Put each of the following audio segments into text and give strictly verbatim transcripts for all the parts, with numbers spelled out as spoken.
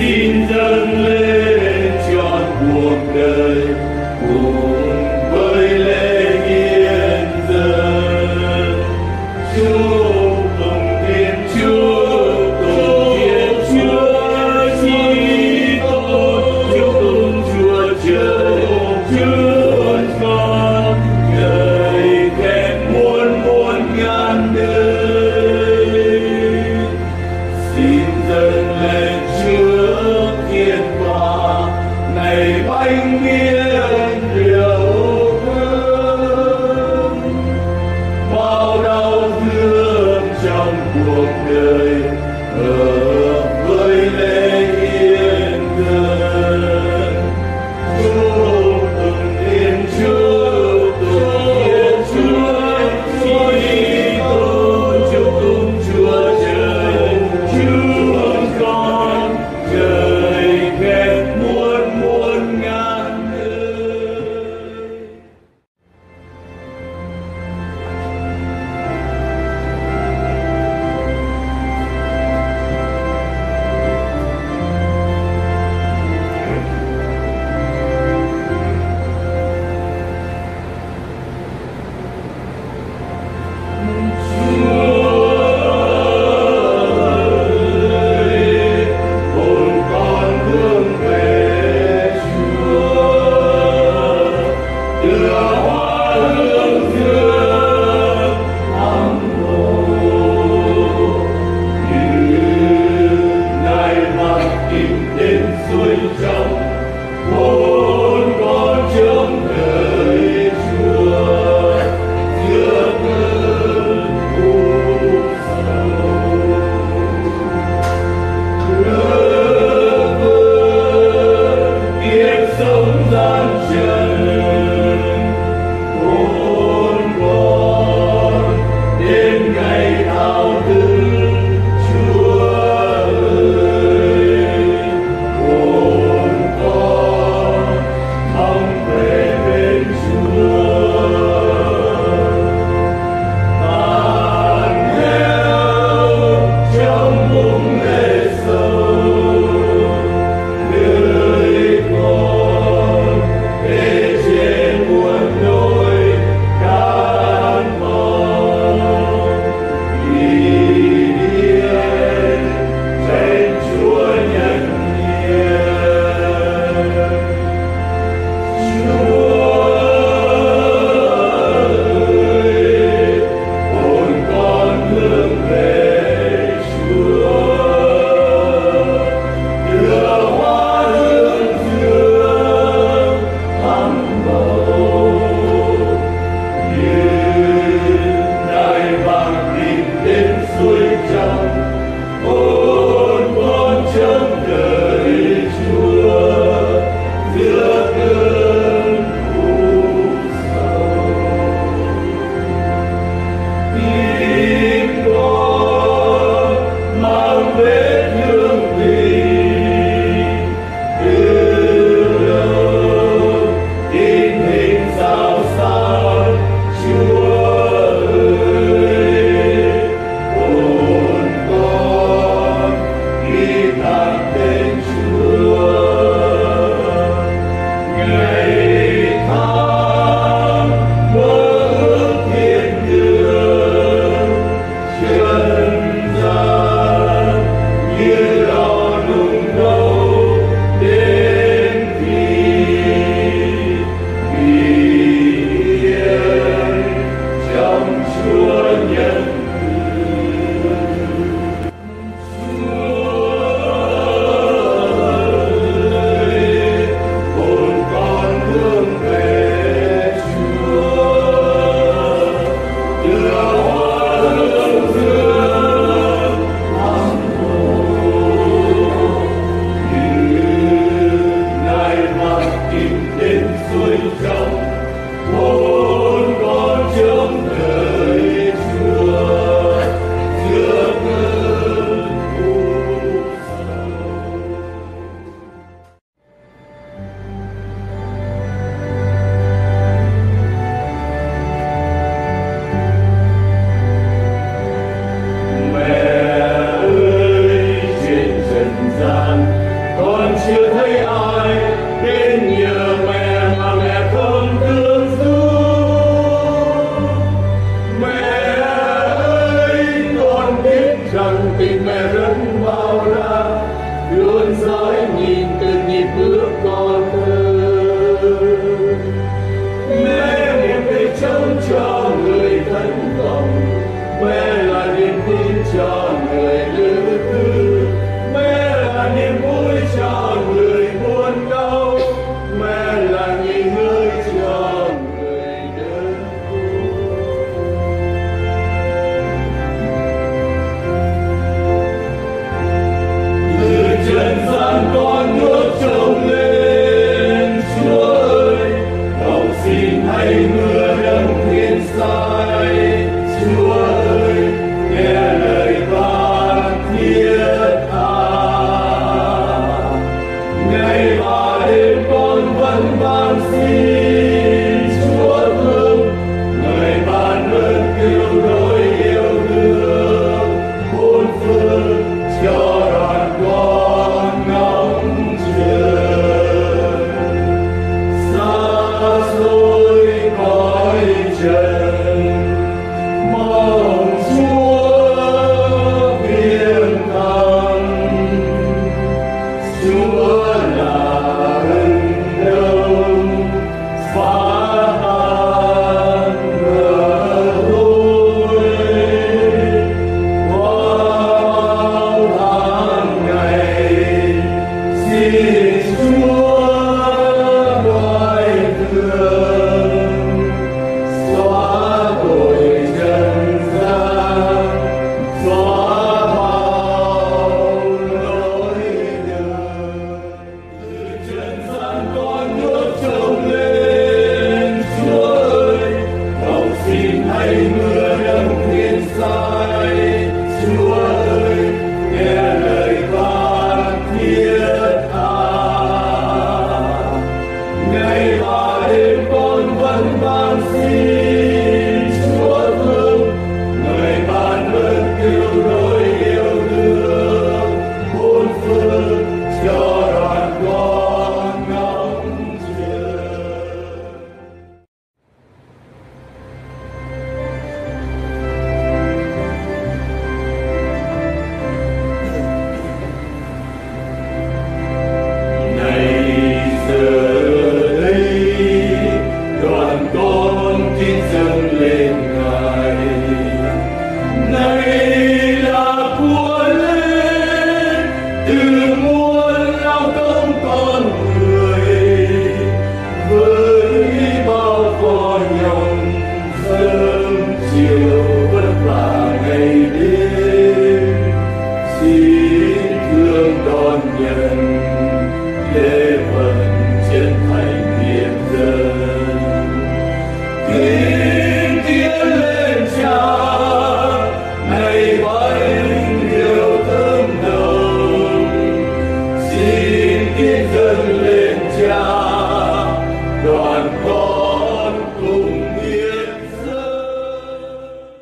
xin dâng lên trọn cuộc đời cùng với lễ hiến dâng. Chúc tụng Thiên Chúa, tụng Thiên Chúa Kitô, chúc tụng Chúa Trời, Chúa Con, đời khen muôn muôn ngàn đời. Xin dâng lên trước thiên tòa này bánh miên rượu thơm, bao đau thương trong cuộc đời hợp với lễ hiến dâng. Chúc tụng Thiên Chúa, tụng Thiên Chúa Kitô, chúc tụng Chúa Trời, Chúa Con, trời khen muôn muôn ngàn đời. Hồn con hướng về Chúa, đưa hoa hương giữa thắm mồ. Như Ngài mặc định đến suối trong, hồn con trông đợi Chúa giữa cơn u sầu. Ước vời kiếp sống gian trần, hồn con đến ngày thao thức Chúa ơi. Hồn con chưa thấy ai đến nhờ mẹ mà mẹ không thương giúp. Mẹ ơi, con biết rằng tình mẹ rất bao la, luôn dõi nhìn từng nhịp bước con thơ. Mẹ niềm tin chống cho người thất vọng, mẹ là niềm tin cho người lữ tư, mẹ là niềm vui cho người buồn đau, mẹ là nghỉ ngơi cho người đơn côi. Từ trần gian con ngước trông lên, Chúa ơi, cầu xin hãy mưa đấng thiên sai. Chúa ơi, nghe lời van thiết tha. Ngày và đêm con vẫn van xin Chúa thương, người ban ơn cứu rỗi yêu thương, bốn phương cho đoàn con ngóng chờ. Xa xôi cõi trần, mong Chúa viếng thăm. Chúa là ân đông phá tan ngờ thôi. Qua tháng ngày xin Chúa gọi thương, xóa tội trần gian, xóa bao lỗi đường. Từ trần gian con ngước trông lên, Chúa ơi, cầu xin hãy mưa đấng thiên sai. Chúa ơi, nghe lời van thiết tha. Ngày và đêm con vẫn van xin Chúa thương, người ban ơn cứu rỗi yêu thương, bốn phương cho đoàn con ngóng chờ. Này giờ đây đoàn con tin dâng lên Ngài, này là của lên từ muôn lao công con người, với bao khó nhọc sớm chiều vất vả ngày đêm, xin thương đón nhận lễ phần chân thành hiến dâng. Kính tiến lên Cha, này bánh rượu thơm nồng, xin kính dâng lên Cha, đoàn con cùng hiến dâng.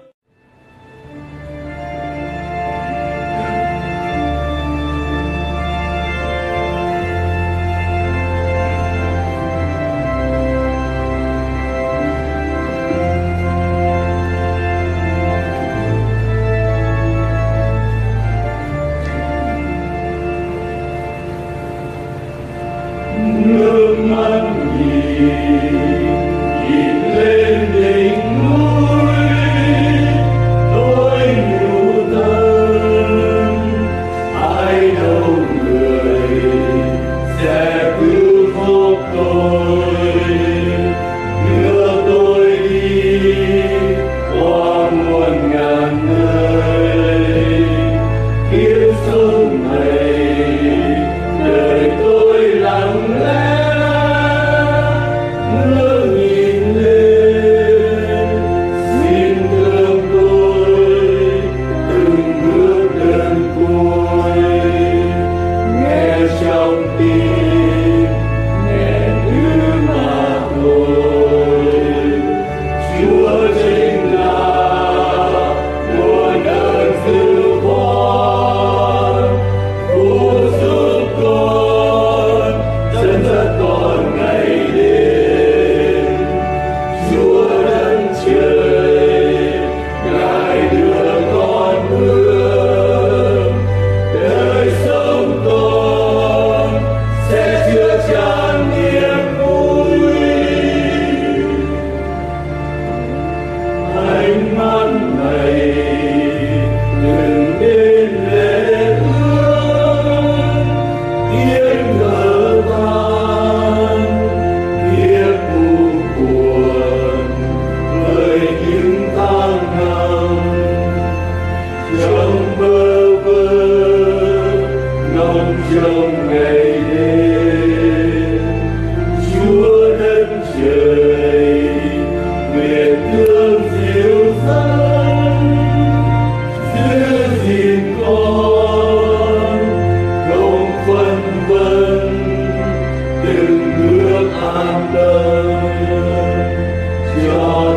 Nước mắt nhìn, nhìn lên đỉnh núi, tôi nhủ thân, ai đâu người sẽ cứu giúp tôi, đưa tôi đi qua muôn ngàn nơi. Kiếp sống này đời tôi lặng lẽ, nước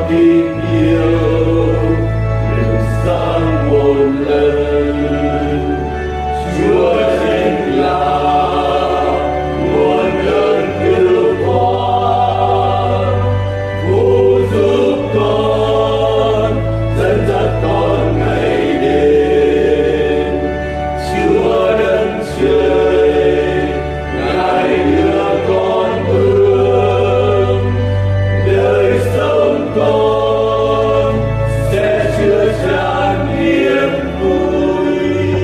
tình yêu được sáng một lần. Chúa chính là nguồn ơn cứu thoát, phù giúp con dẫn dắt con ngày đêm. Chúa đấng trời Ngài đưa con bước, đời sống con sẽ chứa chan niềm vui.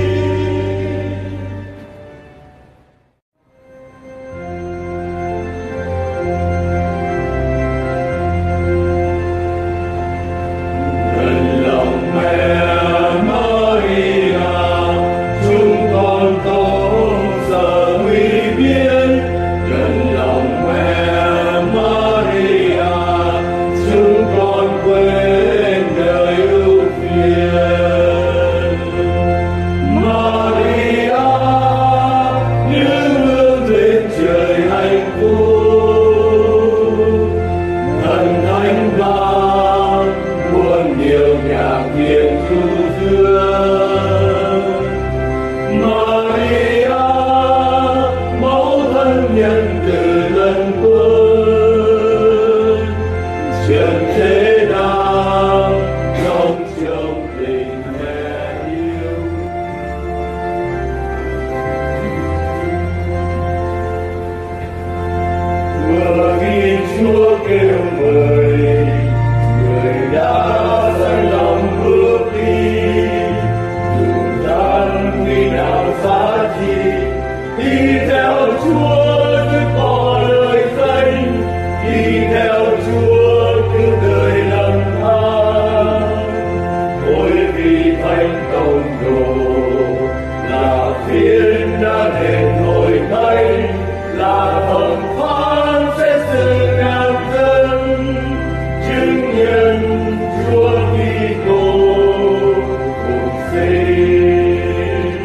Gần lòng mẹ Maria, chúng con không sợ nguy biên. Gần lòng mẹ Maria, chúng con quên đời ưu phiền. Maria như hướng lên trời hạnh phúc, thần thánh vang muôn điều nhạc tiếng du dương. Maria mẫu thân nhân từ lần cuối, trần thế đang trong trong tình mẹ yêu. Vừa khi Chúa kêu mời, người đã sẵn lòng bước đi. Dù gian khi nào xa chi, đi theo Chúa dứt bỏ lời danh, đi theo Chúa cứu đời lầm than. Ôi vì thánh tông đồ là thiên đã đền hội thánh, là thẩm phán sẽ xử ngàn dân, chứng nhân Chúa Kitô phục sinh.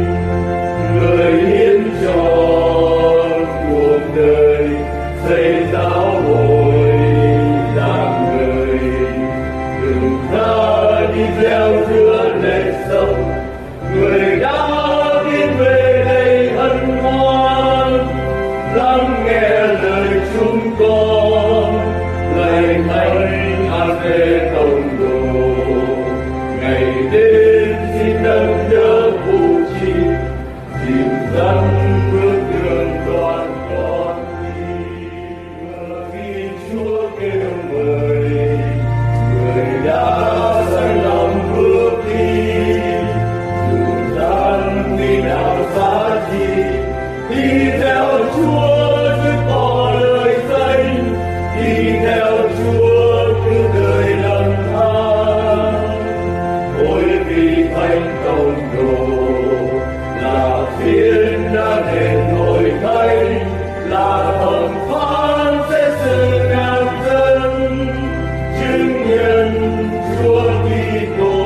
Người hiến trọn cuộc đời xây giáo hội làm người, đừng ta đi gieo giữa lệ sông. Người đã tiến về đây hân hoan, lắng nghe lời chúng con, lạy thánh Ave tông đồ. Ngày đêm xin nâng đỡ phụ chi, dìu dắt bước đường đoàn con đi. Vừa khi Chúa kêu mời, người đã sẵn lòng bước đi. Dù gian khi nào xa chi, đi theo Chúa dứt bỏ lời danh, đi theo Chúa cứu đời lầm than. Ôi vì thánh tông đồ là thiên đã đền hội thánh, là thẩm phán sẽ xử ngàn dân, chứng nhân Chúa Kitô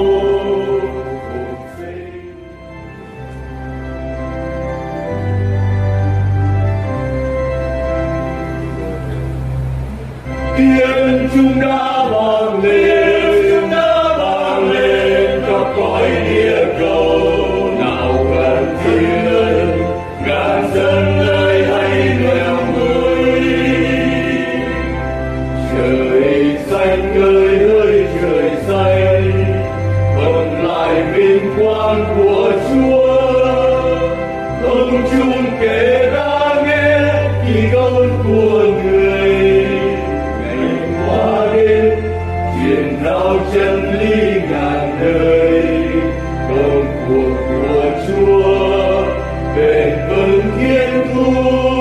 phục sinh. Tiếng chúng đã vang lên, chúng đã vang lên khắp cõi địa cầu. Nào gần thiên ngàn dân ơi hãy nghèo người. Trời xanh ơi ơi trời xanh, bật lại vinh quang của Chúa. Công chúng kể ra nghe kỳ công của người. Truyền rao chân lý ngàn đời, công cuộc của Chúa bền vững thiên thu.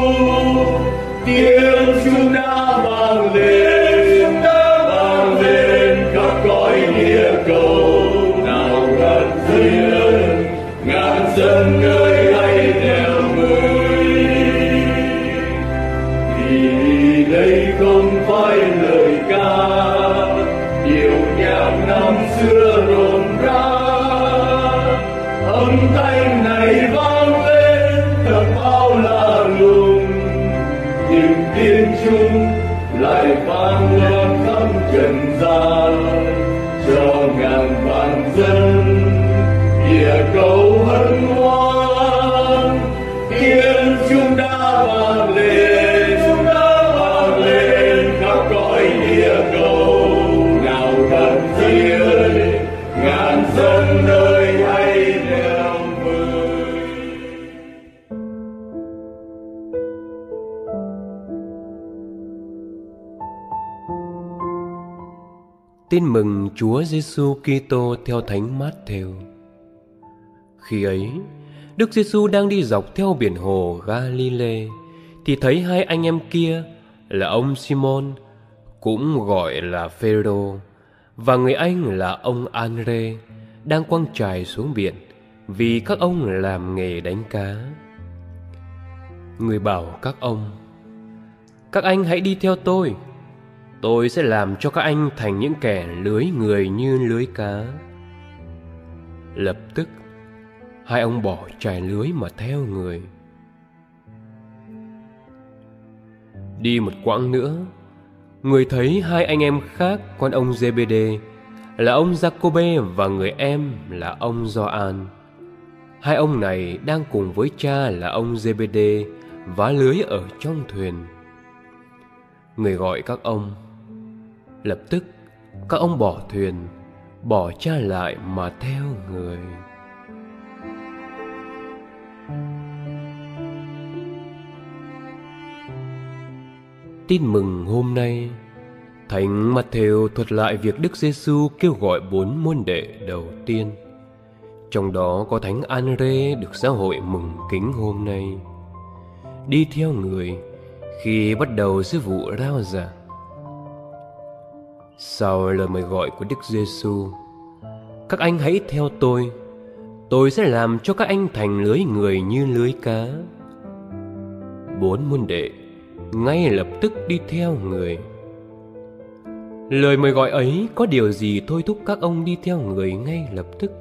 Tiếng chúng đã vang lên, chúng đã vang lên khắp cõi địa cầu. Nào gần thiên ngàn dân ơi hãy nẻo người. Vì đây không phải lời ca, điệu nhạc năm xưa rộn rã. Âm thanh này vang lên thật bao la lùng, niềm tin chung lại vang lên khắp trần gian cho ngàn vạn dân địa cầu hân hoan. Tiếng chúng đã vang lên, chúng đã vang lên khắp cõi địa cầu. Nào thân thiên ngàn dân nơi hay niềm vui. Tin mừng Chúa Giêsu Kitô theo Thánh Mát-thêu. Khi ấy, Đức Giêsu đang đi dọc theo biển hồ Ga-li-lê thì thấy hai anh em kia là ông Simon, cũng gọi là Phêrô, và người anh là ông An-rê đang quăng chài xuống biển vì các ông làm nghề đánh cá. Người bảo các ông: "Các anh hãy đi theo tôi. Tôi sẽ làm cho các anh thành những kẻ lưới người như lưới cá." Lập tức hai ông bỏ chài lưới mà theo người. Đi một quãng nữa, người thấy hai anh em khác con ông Giê-bê-đê là ông Gia-cô-bê và người em là ông Gioan. Hai ông này đang cùng với cha là ông Giê-bê-đê vá lưới ở trong thuyền. Người gọi các ông. Lập tức các ông bỏ thuyền, bỏ cha lại mà theo người. Tin mừng hôm nay, Thánh Mát-thêu thuật lại việc Đức Giêsu kêu gọi bốn môn đệ đầu tiên. Trong đó có Thánh An-rê được giáo hội mừng kính hôm nay, đi theo người khi bắt đầu sứ vụ rao giảng. Sau lời mời gọi của Đức Giêsu: "Các anh hãy theo tôi, tôi sẽ làm cho các anh thành lưới người như lưới cá." Bốn môn đệ ngay lập tức đi theo người. Lời mời gọi ấy có điều gì thôi thúc các ông đi theo người ngay lập tức?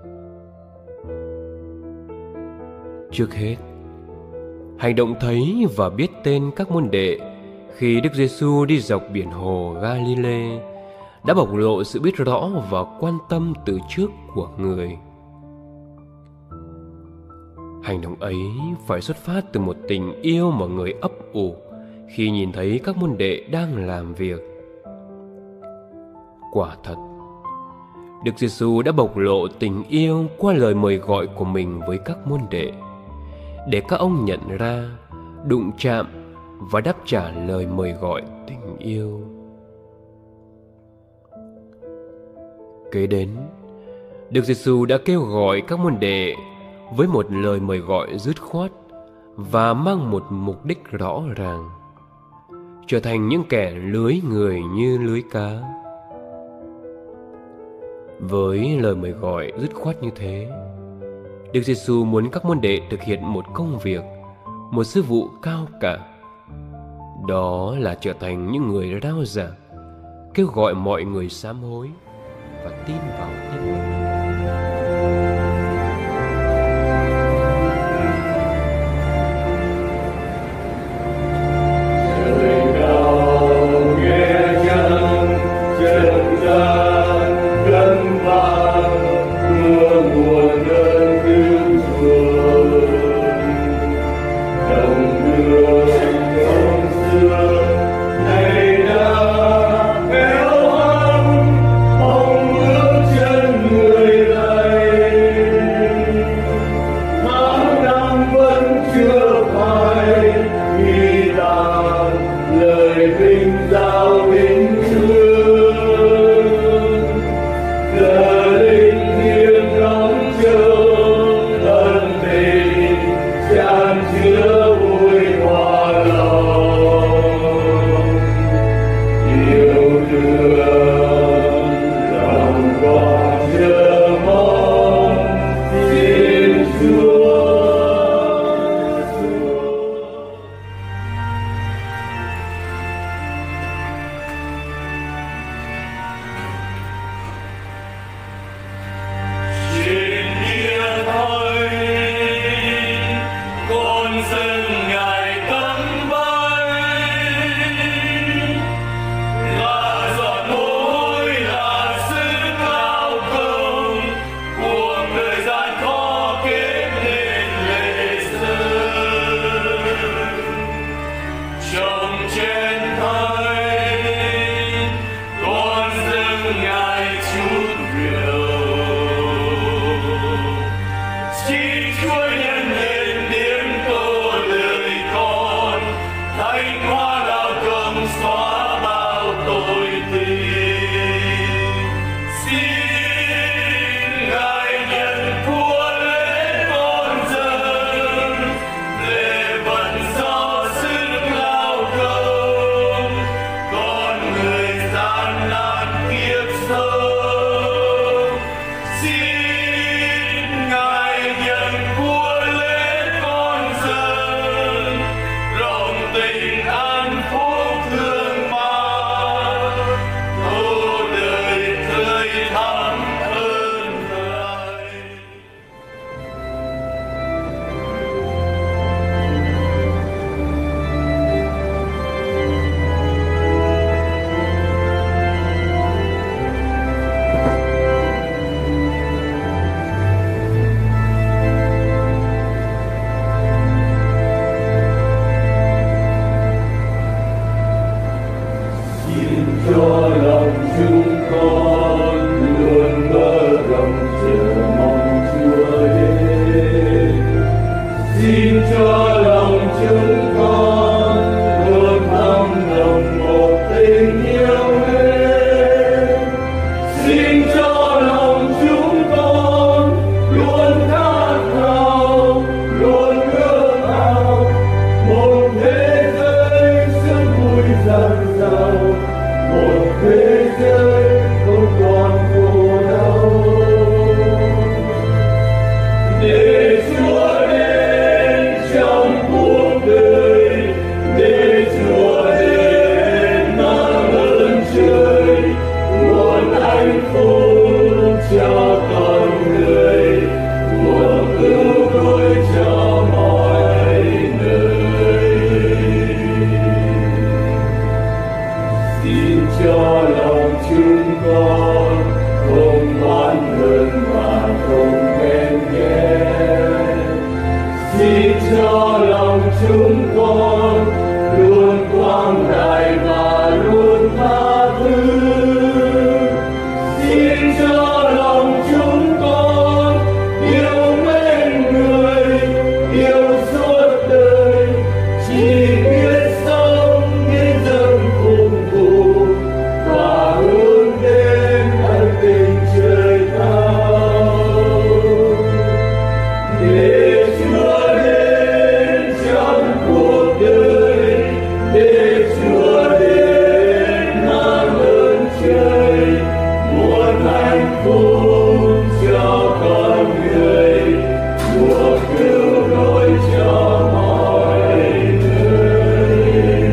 Trước hết, hành động thấy và biết tên các môn đệ khi Đức Giêsu đi dọc biển hồ Ga-li-lê đã bộc lộ sự biết rõ và quan tâm từ trước của người. Hành động ấy phải xuất phát từ một tình yêu mà người ấp ủ khi nhìn thấy các môn đệ đang làm việc. Quả thật, Đức Giêsu đã bộc lộ tình yêu qua lời mời gọi của mình với các môn đệ, để các ông nhận ra, đụng chạm và đáp trả lời mời gọi tình yêu. Kế đến, Đức Giêsu đã kêu gọi các môn đệ với một lời mời gọi dứt khoát và mang một mục đích rõ ràng: trở thành những kẻ lưới người như lưới cá. Với lời mời gọi dứt khoát như thế, Đức Giêsu muốn các môn đệ thực hiện một công việc, một sứ vụ cao cả. Đó là trở thành những người rao giảng, kêu gọi mọi người sám hối và tin vào tin mừng. rơi không còn khổ đau. Để Chúa đến trong cuộc đời, để Chúa đến mang ơn trời, nguồn hạnh phúc cho con người, nguồn cứu rỗi cho mọi nơi. Xin cho lòng chúng con không oán hờn và không ghen ghét. Xin cho lòng chúng con luôn quang đại và luôn tha thứ. Xin cho lòng chúng con yêu mến người, yêu suốt đời, chỉ biết sống biết dâng phục vụ và hướng đến ân tình trời cao. Để Chúa đến trong cuộc đời, để Chúa đến mang ơn trời, nguồn hạnh phúc cho con người, nguồn cứu rỗi cho mọi nơi.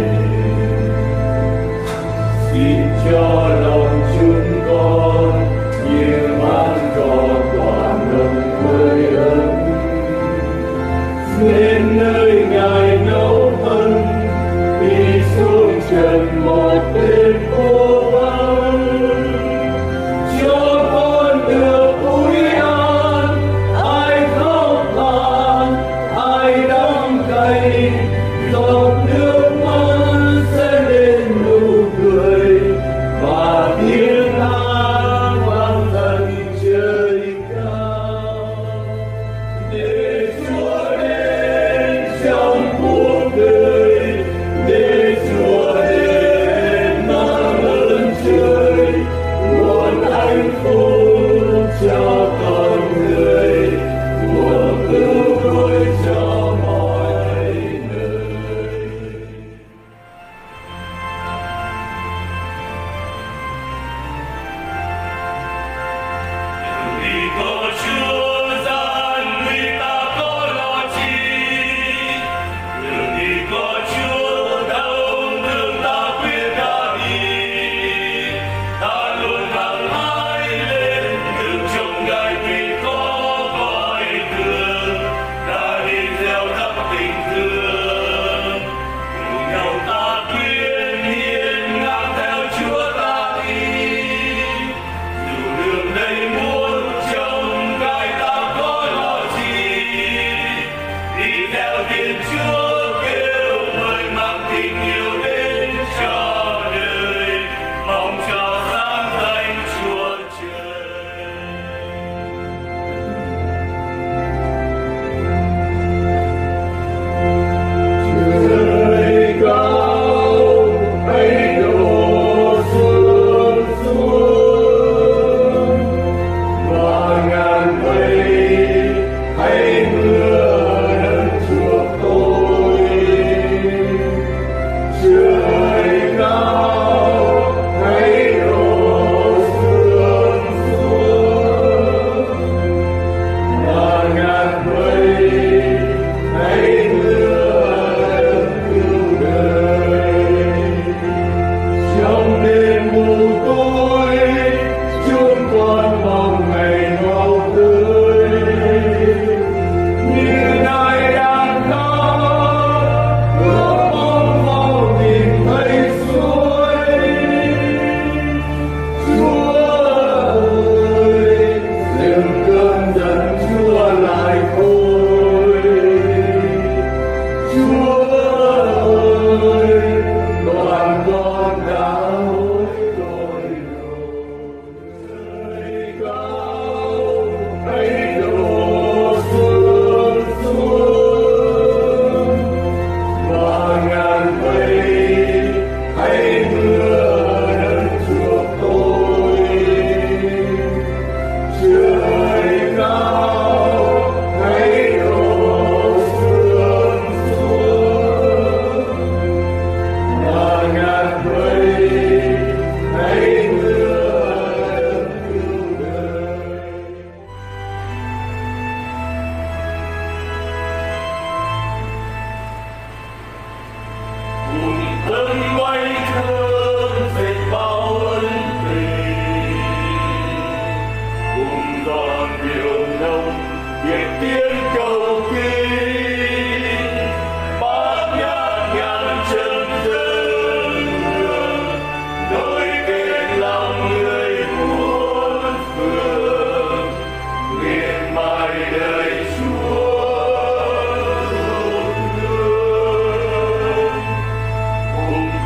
Xin cho lòng chúng con như màn cỏ quả nồng hơi ấm, nên nơi Ngài nấu thân đi xuống trần một đêm vô vắng. Cho con được vui an, ai khóc than, ai đắng cay, giọt nước mắt sẽ lên nụ cười và tiếng hát vang dần trời cao. Để Chúa đến trong cuộc đời, để Chúa đến mang ơn trời, nguồn hạnh phúc cho con người, nguồn cứu rỗi cho mọi nơi. cùng thân bay thơm dệt bao ân tình, cùng giòn rượu nồng nhiệt tiếng cầu kinh, bát nhạc ngàn chân dân nối kết lòng người muôn phương, nguyện mãi đời Chúa thương. Cùng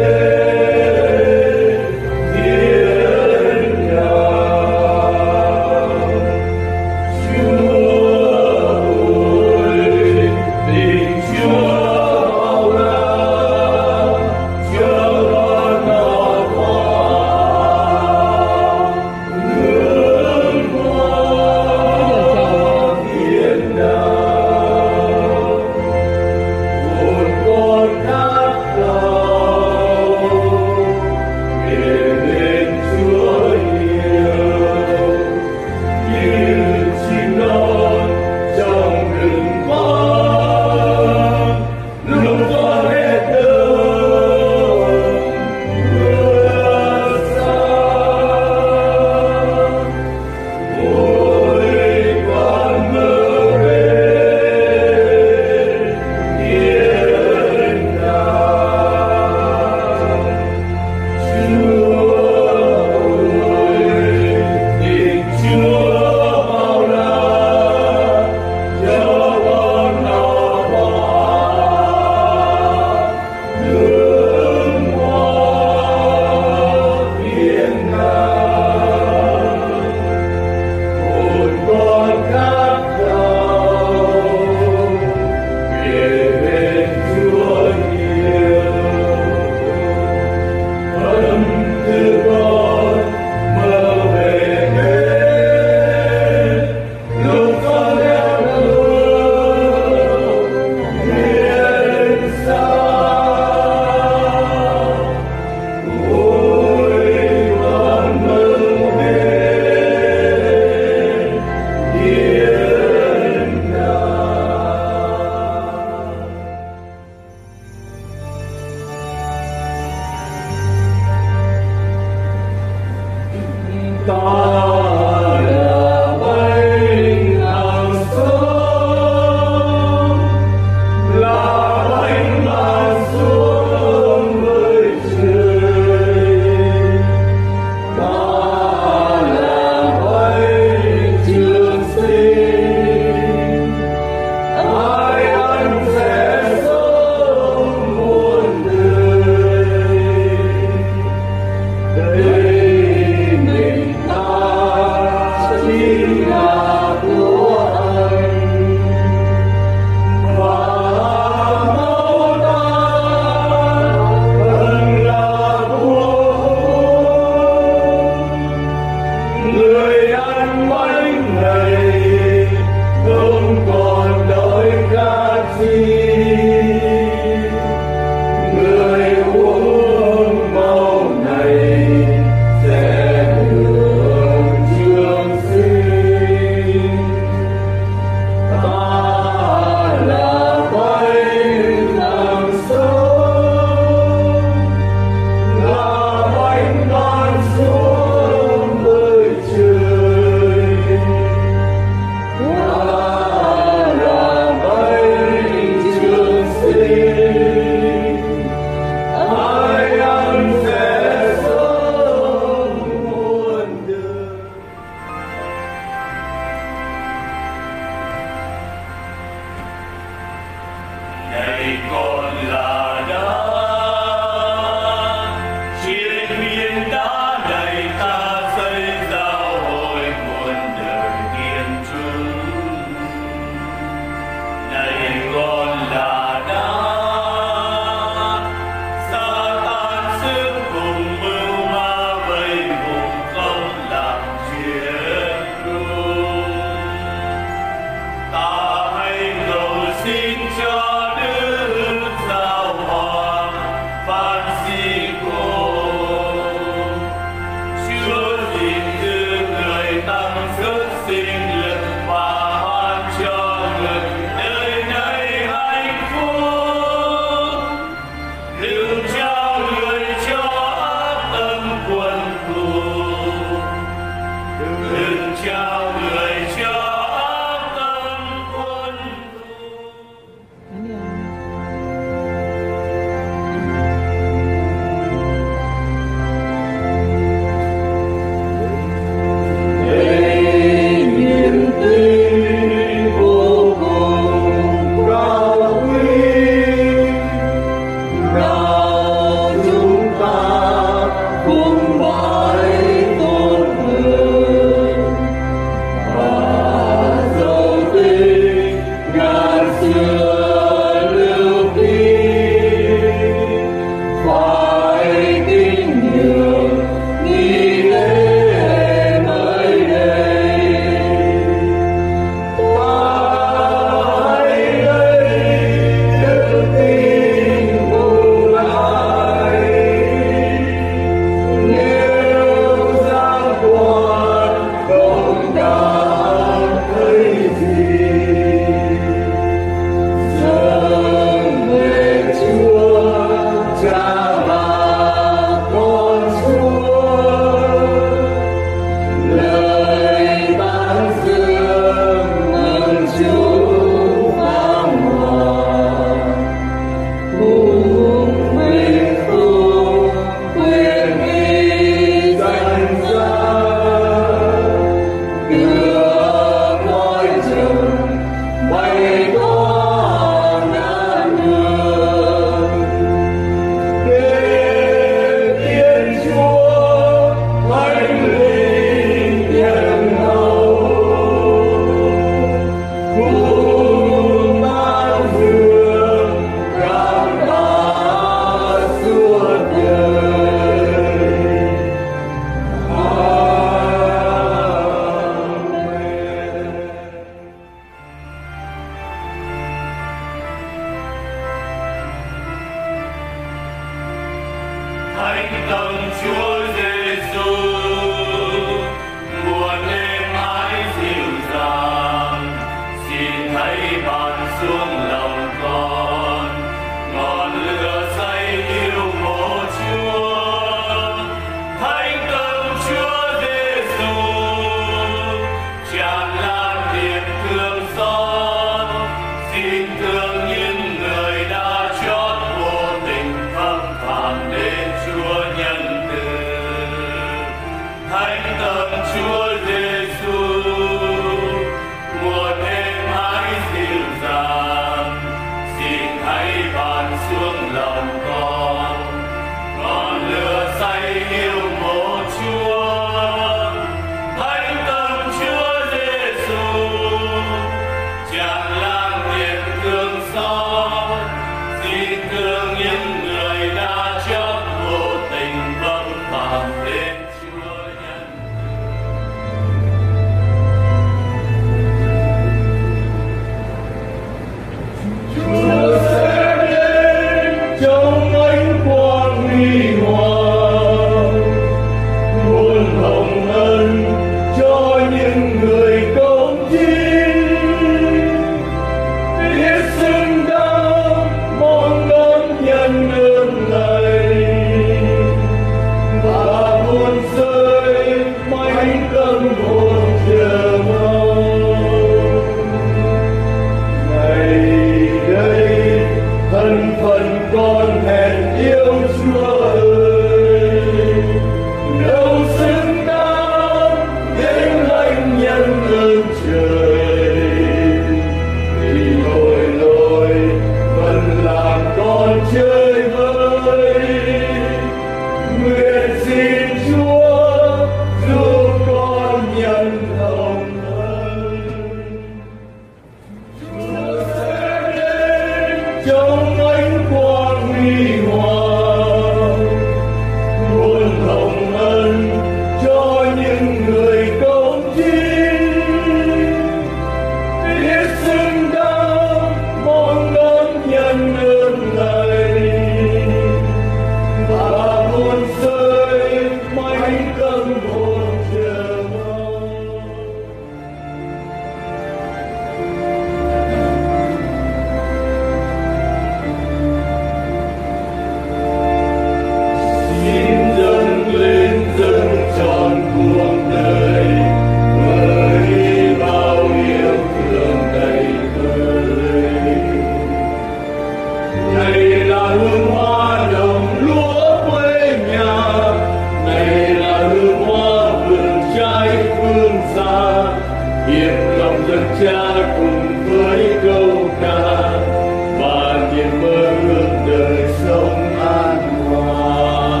hiệp lòng dân cha cùng với câu ca và niềm mơ ước đời sống an hòa.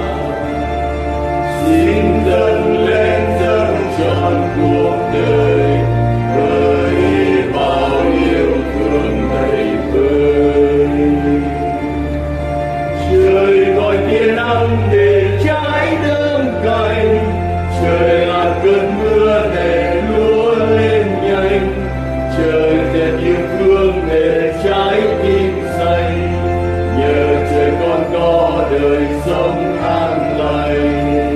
Xin dâng lên dâng trọn cuộc đời với bao yêu thương đầy vơi. Trời gọi tia nắng để trái đơm cành, trời là cơn mưa để lúa lên nhanh, trời rét yêu thương để trái tim xanh, nhờ trời con có đời sống an lành.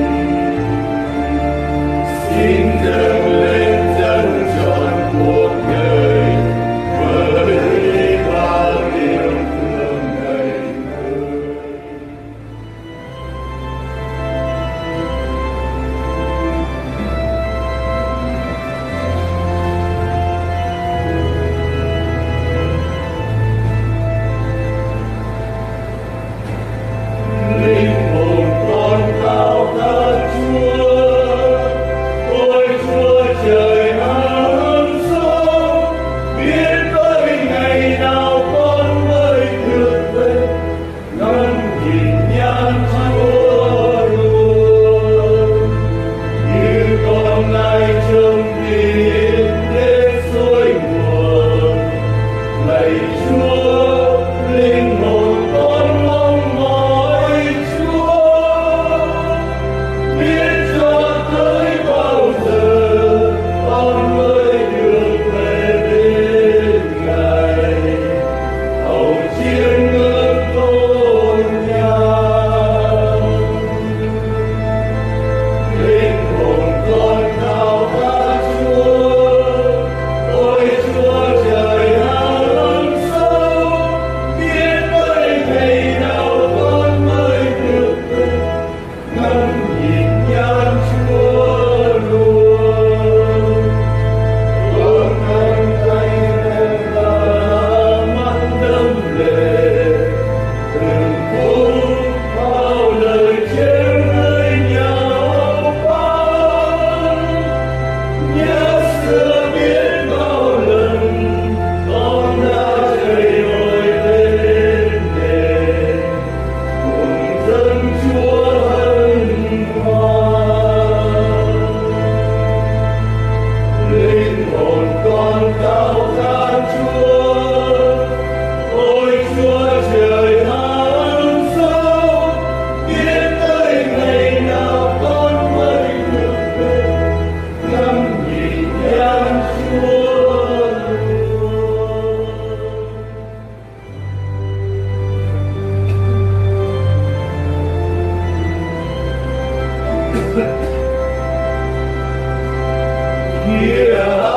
Xin dâng lên dâng trọn cuộc đời với bao yêu thương đầy vơi. Linh hồn con khao khát Chúa, ôi Chúa trời ơn sống, biết tới ngày nào con mới được về ngắm nhìn nhan Chúa luôn. Như con nay trông tìm đến suối nguồn, lạy Chúa, linh hồn con mong mỏi Chúa, biết cho tới bao giờ con mới được về bên Ngài, hầu chiêm ngưỡng tôn nhan. Linh hồn con khao khát Chúa, ôi Chúa trời ơn sống, biết tới ngày nào con mới được về ngắm nhìn nhan Chúa luôn. Con ăn tay em là mắt đẫm lệ, từng phút bao lời trêu nơi nhau vang. Nhớ xưa biết bao lần con đã chạy vội bên đền, cùng dân Chúa hân hoan. Linh hồn con khao khát Chúa, ôi Chúa trời ơn sống, biết tới ngày nào con mới được về ngắm nhìn nhan Chúa luôn. Here